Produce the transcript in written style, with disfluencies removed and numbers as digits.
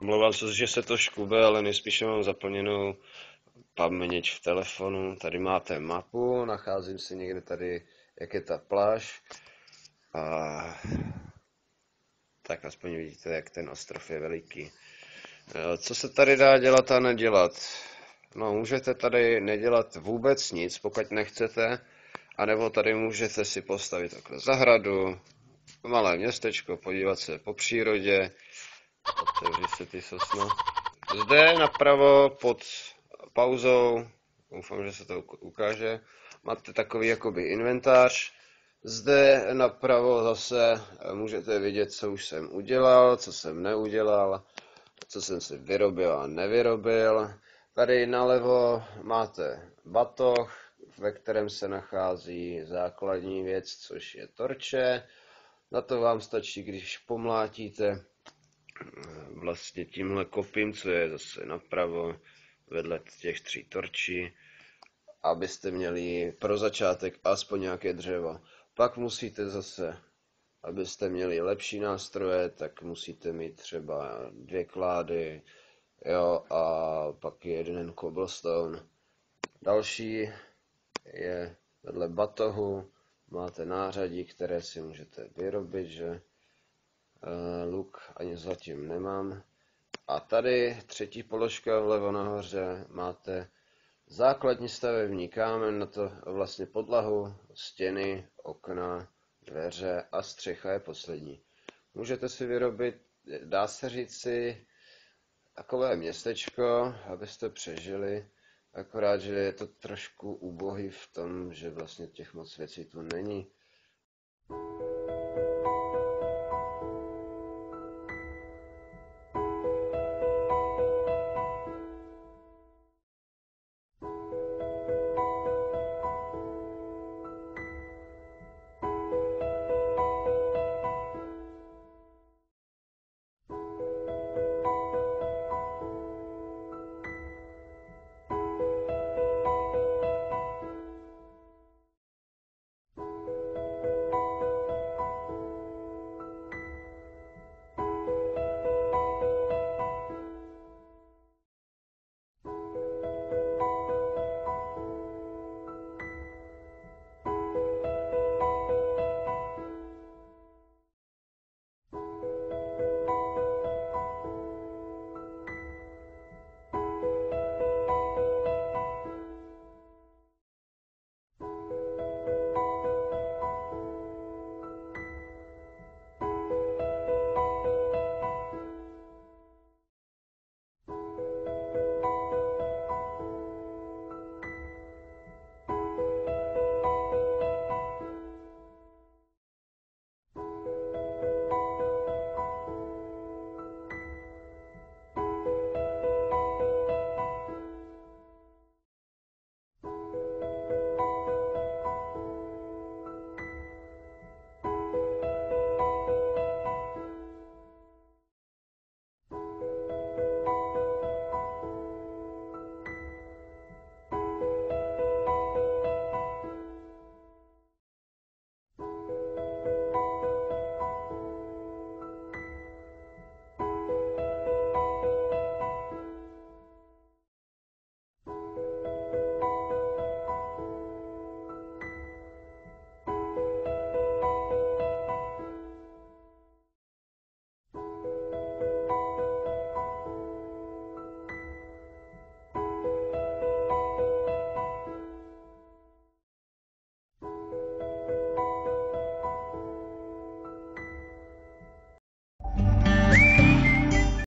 Omlouvám se, že se to škube, ale nejspíš mám zaplněnou paměť v telefonu. Tady máte mapu, nacházím se někde tady, jak je ta pláž. A tak aspoň vidíte, jak ten ostrov je veliký. Co se tady dá dělat a nedělat? No, můžete tady nedělat vůbec nic, pokud nechcete, anebo tady můžete si postavit takhle zahradu, malé městečko, podívat se po přírodě, otevřít se ty sosny. Zde napravo pod pauzou, doufám, že se to ukáže, máte takový jakoby inventář. Zde napravo zase můžete vidět, co už jsem udělal, co jsem neudělal, co jsem si vyrobil a nevyrobil. Tady nalevo máte batoh, ve kterém se nachází základní věc, což je torče. Na to vám stačí, když pomlátíte vlastně tímhle kopím, co je zase napravo, vedle těch 3 torčí, abyste měli pro začátek aspoň nějaké dřevo. Pak musíte zase, abyste měli lepší nástroje, tak musíte mít třeba 2 klády, jo, a pak jeden cobblestone. Další je vedle batohu, máte nářadí, které si můžete vyrobit, že luk ani zatím nemám. A tady třetí položka vlevo nahoře máte základní stavební kámen, na to vlastně podlahu, stěny, okna, dveře a střecha je poslední. Můžete si vyrobit, dá se říci, takové městečko, abyste přežili, akorát, že je to trošku ubohý v tom, že vlastně těch moc věcí tu není.